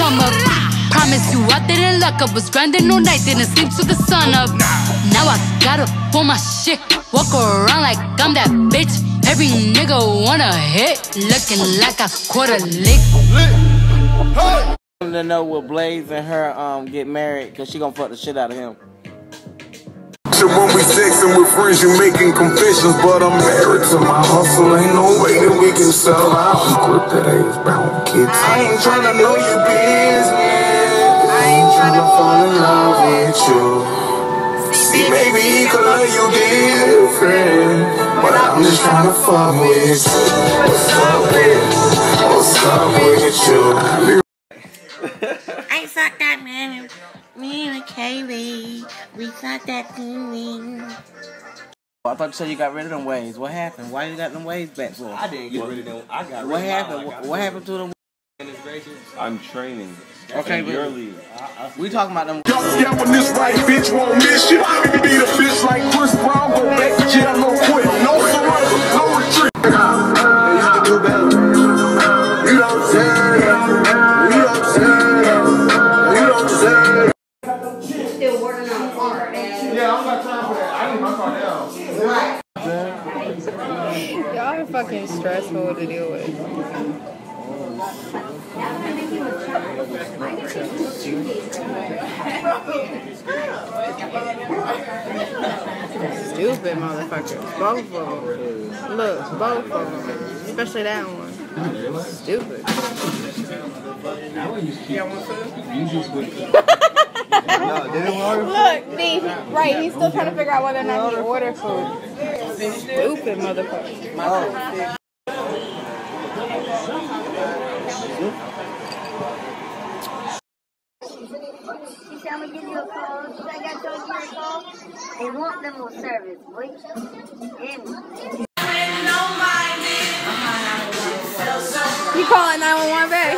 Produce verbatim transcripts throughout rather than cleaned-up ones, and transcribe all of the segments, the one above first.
come up. Promise you I didn't luck up. Was grinding all night, didn't sleep till the sun up. Now I gotta pull my shit. Walk around like I'm that bitch. Every nigga wanna hit. Looking like I caught a lick. I want to know will Blaze and her um get married, cause she gonna fuck the shit out of him. When we sexing with friends, you making confessions, but I'm married to my hustle. Ain't no way that we can sell out. Grip that ass bound kids. I ain't tryna know your business. I ain't tryna fall in love with you. See, maybe he could love you different, but I'm just tryna fuck with you. What's up with? What's up with you? I suck that man. Me and Kaylee, we suck that thing. I thought you said you got rid of them waves. What happened? Why you got them waves back for? I didn't get rid of them. I got rid What of happened? What, What happened to them? I'm training. Okay, you're but leaving. we talking about them. Yeah, when this right bitch won't miss you. Beat a bitch like Chris Brown, go back to jail, no quit, no surrender, no retreat. They used to do better. You don't say that. You don't say that. You don't say that. Still working on the car. Yeah, I'm not trying for that. I need my car down. Right. Y'all are fucking stressful to deal with. Stupid motherfuckers. Both of them. Look, both of them. Especially that one. Stupid. Look, D, right, he's still trying to figure out whether or not he ordered food. Stupid motherfucker. Oh. She said I'm gonna give you a call. Should I got told you a call? They want them on service, boy. You calling nine one one, babe?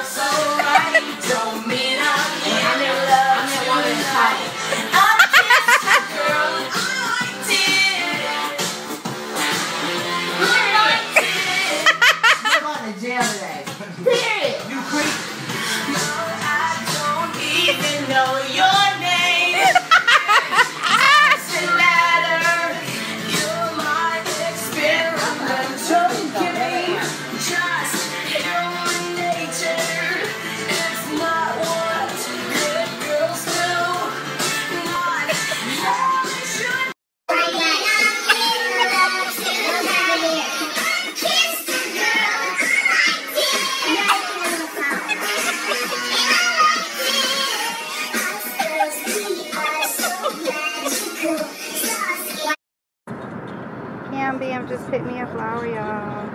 Cam B M just picked me a flower, y'all.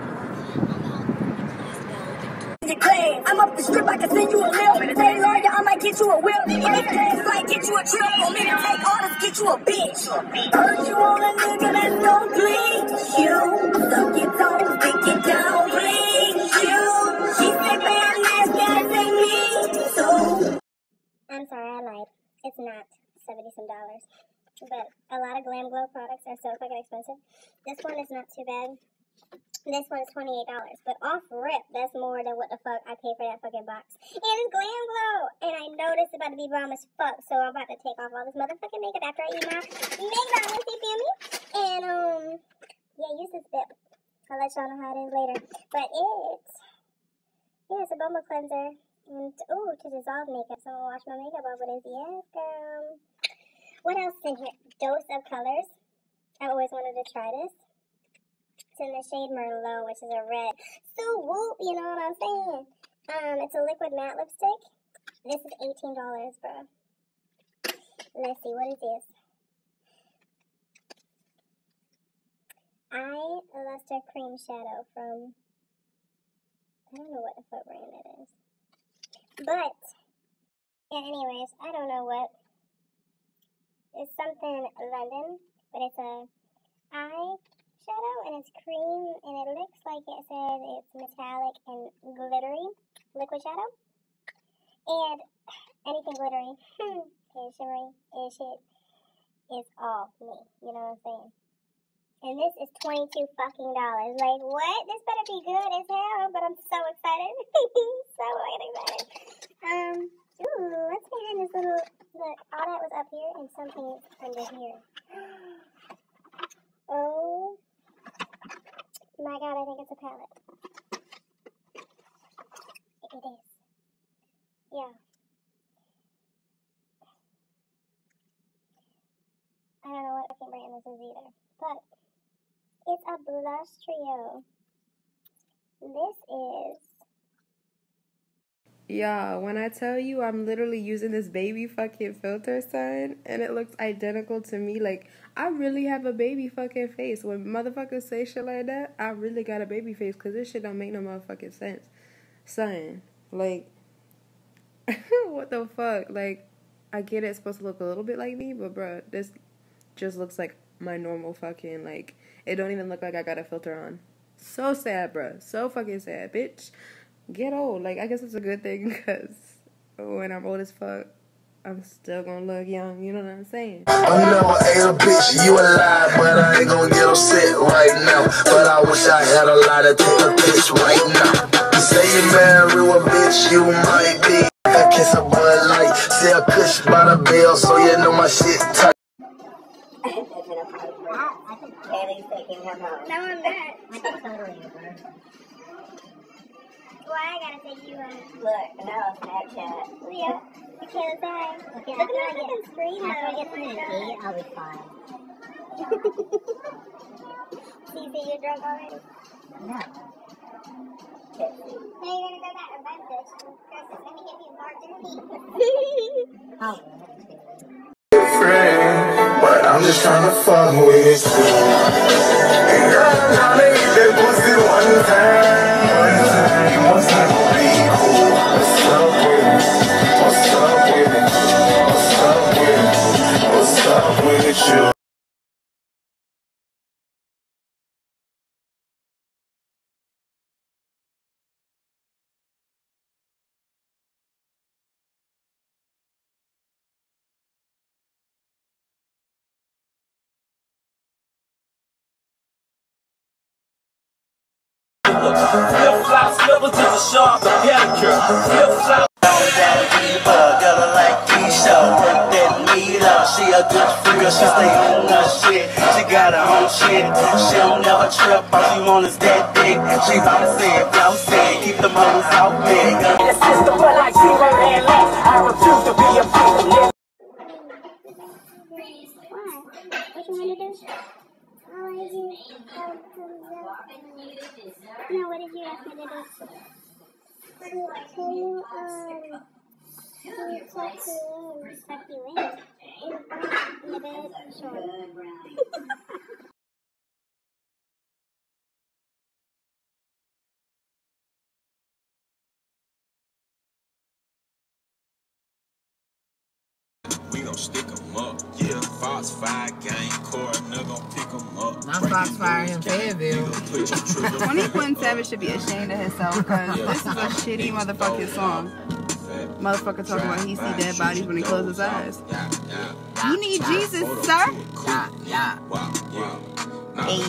I'm up the strip, I can send you a lil. Say lawyer, I might get you a will. If it's like get you a trip, for me to take orders, get you a bitch. Heard you on a nigga that's gon' please you. Suck your toes, stick it down, please you. She say bad last guys ain't me, so. I'm sorry, I lied. It's not seventy some dollars. But a lot of Glam Glow products are so fucking expensive. This one is not too bad. This one is twenty-eight dollars. But off rip, that's more than what the fuck I paid for that fucking box. And it's Glam Glow. And I know this is about to be bomb as fuck. So I'm about to take off all this motherfucking makeup after I eat my McDonald's, you feel me? And, um, yeah, use this bit. I'll let y'all know how it is later. But it's, yeah, it's a bumble cleanser. And, ooh, to dissolve makeup. So I'm gonna wash my makeup off with this. Yes, girl. What else is in here? Dose of Colors. I always wanted to try this. It's in the shade Merlot, which is a red. So whoop, you know what I'm saying? Um, it's a liquid matte lipstick. This is eighteen dollars, bro. Let's see, what is this? Eye Luster Cream Shadow from, I don't know what the fuck brand it is. But, yeah, anyways, I don't know what. It's something London, but it's a eye shadow, and it's cream, and it looks like it says it's metallic and glittery liquid shadow. And anything glittery and shimmery and shit is all me. You know what I'm saying? And this is twenty-two fucking dollars. Like, what? This better be good as hell, but I'm so excited. So fucking excited. Um, up here and something under here. Oh my god, I think it's a palette. It is. Yeah. I don't know what fucking brand this is either, but it's a blush trio. This is... Yeah, when I tell you I'm literally using this baby fucking filter, son, and it looks identical to me, like, I really have a baby fucking face. When motherfuckers say shit like that, I really got a baby face, because this shit don't make no motherfucking sense. Son, like, what the fuck? Like, I get it's supposed to look a little bit like me, but bruh, this just looks like my normal fucking, like, it don't even look like I got a filter on. So sad, bruh. So fucking sad, bitch. Get old. Like, I guess it's a good thing, because when I'm old as fuck, I'm still gonna look young. You know what I'm saying? I never ate a bitch, you alive, but I ain't gonna get upset right now. But I wish I had a lot to take a piss right now. You say you marry a bitch, you might be. I kiss a Bud Light, say a kush by the bell, so you know my shit tight. Now I'm back. Why I gotta take you on? Look, now it's Snapchat. Yeah. Okay, let's say. Okay, look at my fucking screen though. After I get something to eat, I'll be fine. See, see, you're drunk already? No. Now you're gonna go back and bend this. Chris is gonna give you more dirty. Oh. Friend, but I'm just trying to fuck with you. And girl, I'm trying to eat that pussy one time. What's up with it? What's up with it? What's up with it? What's up with it? What's up with you? Flip-flops, levels to the sharp, the pedicure. Flip-flop. Gotta like Keisha, work that meat up. She a good freak, she stay on her shit. She got her own shit. She don't never trip, all she want is that dick. She bouncing, bouncing, keep the hoes out big. In the system, but like zero and less. I refuse to be a people. Why? What you wanna do? Oh, I do. No, what did you ask me to do? Can you, um, can you tuck you in? Tuck you in? In the bed? Sure. We gon' stick 'em up. Yeah, Foxfire gang, core, nigga gon' pick 'em up. Not Foxfire in Fayetteville. twenty-one Savage should be ashamed of himself, because this is a shitty motherfucking song. Motherfucker talking about he see dead bodies when he closes his eyes. You need Jesus, sir. Yeah, yeah. Hey,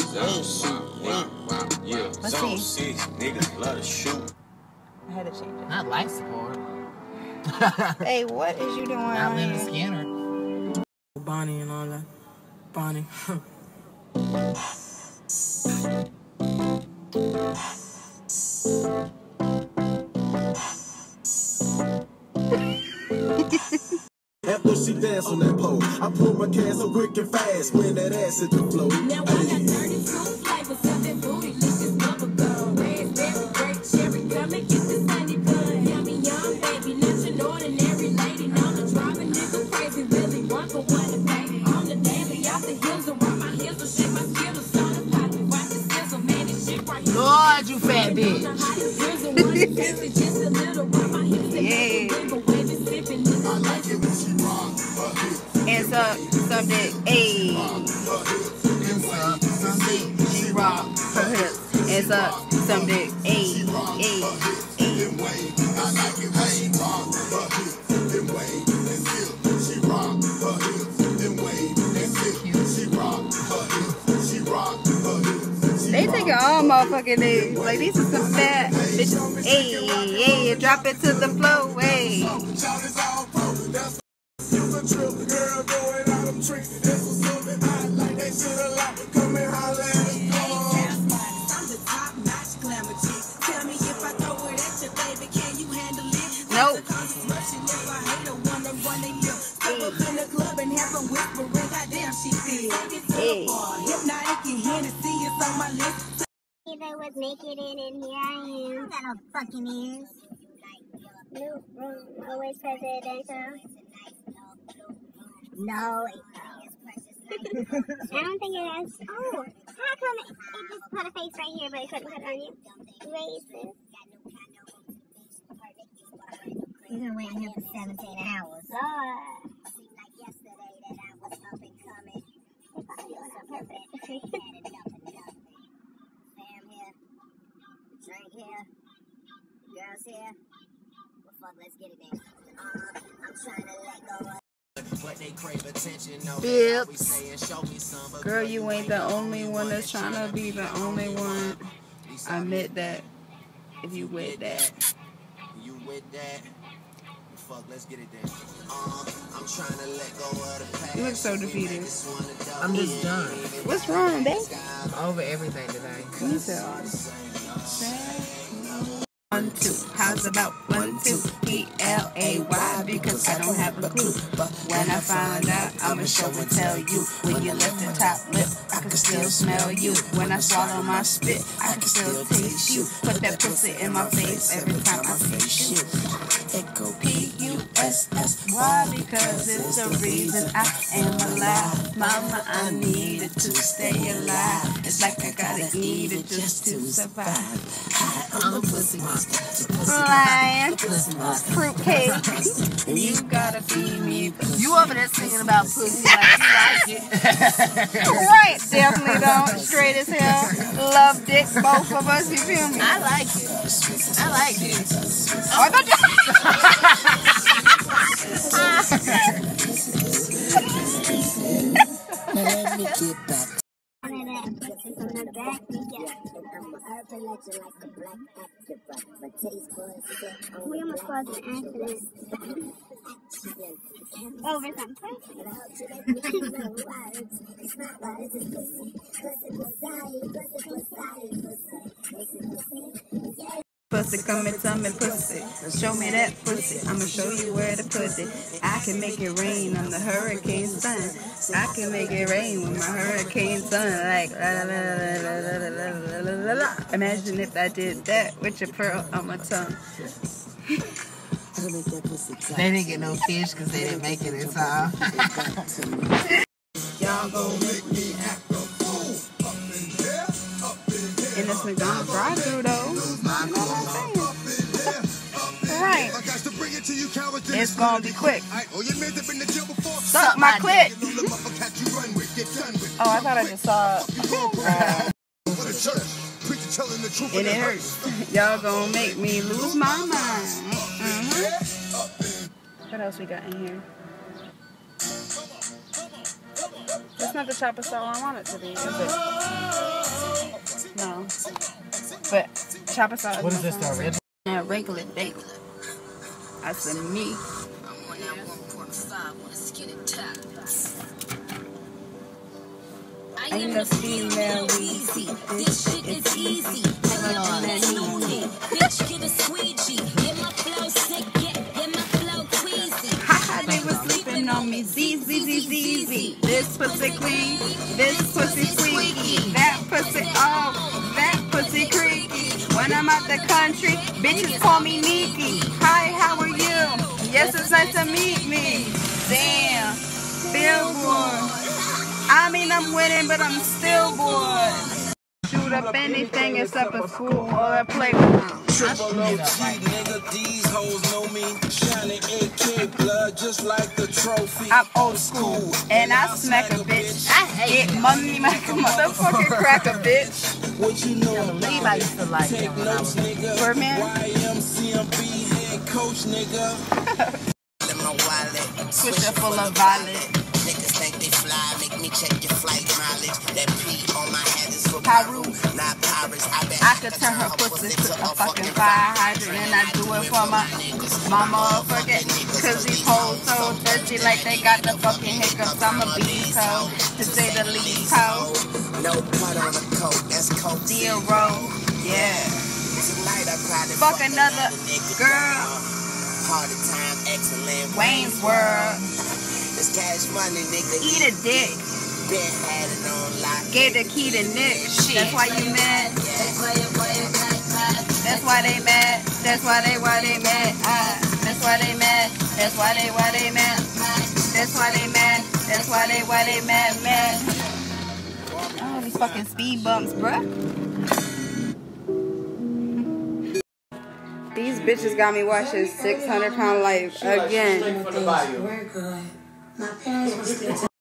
hey. Let's see. Six niggas love to shoot. I had to change it. Not life support. Hey, what is you doing Not out Leonard here? Skinner. Bonnie and all that. Bonnie. After she dance on that pole, I pull my gas so quick and fast when that ass hit the floor. Now I got thirty-two flavors of that booty, delicious bubble gum, raspberry, grape, cherry, come and get the sunny bun. Yummy, young baby, not your ordinary lady. Now the driving nigga crazy, really one for one to baby. On the daily, off the hills, around my heels, so shit my skills, on the pocket, watch the sizzle, man, this shit right here. Lord, you fat bitch. Yeah. And so, some dick, ayy. And suck some dick. She rock her hips. And suck some dick, ayy, ayy, ayy. They take it all motherfucking days. Like, these are some bad bitches. Ayy, ayy, drop it to the floor, ayy. trip. Girl, going out them tricks. This was something I like. They should have like. Come and holler at us. I'm the top notch glamour chick. Tell me if I throw it at you, baby, can you handle it? Nope. Rushing if I hate her, wanna run they lip. Step up in the club and have them whispering, goddamn, she feel. Hey. Hypnotic and Hennessy is on my list. If I was naked and in here I am. Got no fucking ears. Blue room, always presidential. No. I don't think it has. Oh, how come it, it just put a face right here, but it couldn't put it on you? Racist. You've been waiting here for seventeen hours. Lord. Drink here, girls here. Well, fuck, let's get it then. Uh, I'm trying to let go of. But they crave attention. No, Bips. Girl, you ain't the only one that's trying to be the only one. I admit that. If you with that. You with that. Fuck, let's get it then. Uh, I'm trying to let go of the past. You look so defeated. I'm just done. What's wrong, babe? I'm over everything today. You tell. One, two. How's about one, two? P L A Y, because I don't have a clue. But when I find out, I'ma show and tell you. When you lift the top lip, I can still smell you. When I swallow my spit, I can still taste you. Put that pussy in my face every time I face you. Echo P U S S Y, because it's the reason I am alive. Mama, I need it to stay alive. It's like I gotta eat it just to survive. I'm a pussy monster. Lion, fruitcake. You gotta feed me. You over there singing about pussy like you like it. Right, definitely don't. Straight as hell. Love dick, both of us. You feel me? I like it. I like it. Oh, I thought Let me get back. We almost caused an accident. Over something. Pussy, come and tell me pussy. Show me that pussy. I'ma show you where to put it. I can make it rain on the hurricane sun. I can make it rain with my hurricane sun. Like la la la la la la la la la. Imagine if I did that with your pearl on my tongue. They didn't get no fish because they didn't make it in time. Y'all gon' make me act a fool up in there, up in there. In this McDonald's drive-thru though. You know what I'm saying? Right. It's gonna be quick. Suck my clit. Oh, I thought I just saw it. And it hurts. Y'all gonna make me lose my mind. Mm-hmm. What else we got in here? That's not the chopper style I want it to be, is it? No. But chopper style. What is this, the original? Yeah, regular day. I said me. I am the female Weezy. This shit is easy. Bitch, get a squeegee. Get my flow sick, get, get my flow queasy. Haha, they was sleeping on me. Z, Z, Z, Z, Z. This pussy clean. This pussy squeaky. That pussy oh, that pussy creaky. When I'm out the country, bitches call me Nikki. Hi, how are you? Yes, it's nice to meet me. Damn, Billboard. I mean, I'm winning, but I'm still bored. Shoot up anything except a school or a playground. Triple O T, nigga, these hoes know me. Shining A K blood just like the trophy. I'm old school, and I smack a bitch. I hate it. Money like a motherfucking crack a bitch. What you know? Leave, I used to like Take notes, nigga. Birdman? Y M C M B head coach, nigga. Swisher full of violet. Niggas think they fly, make me check your flight mileage. That P on my head is for Peru, not Paris. I bet I could turn her pussy to a fucking fire hydrant, and I do it for my my motherfucker. Cause these hoes so dirty. pussy like they got the fucking hiccups. I'm a beast, ho, to say the least, ho. No cut on the coat, that's coke Zero, yeah. Tonight I cried to Fuck another girl. Party time, excellent. Wayne's World. This cash money, nigga. Eat a dick. Been had it on lock. Gave the key to Nick. Shit. That's why you mad. That's why they mad. That's why they why they mad. Uh, that's why they mad. That's why they why they mad. That's why they mad. That's why they why they mad mad. Oh, these fucking speed bumps, bruh. These bitches got me watching six hundred pound life again. For the bio. We're good. My parents were still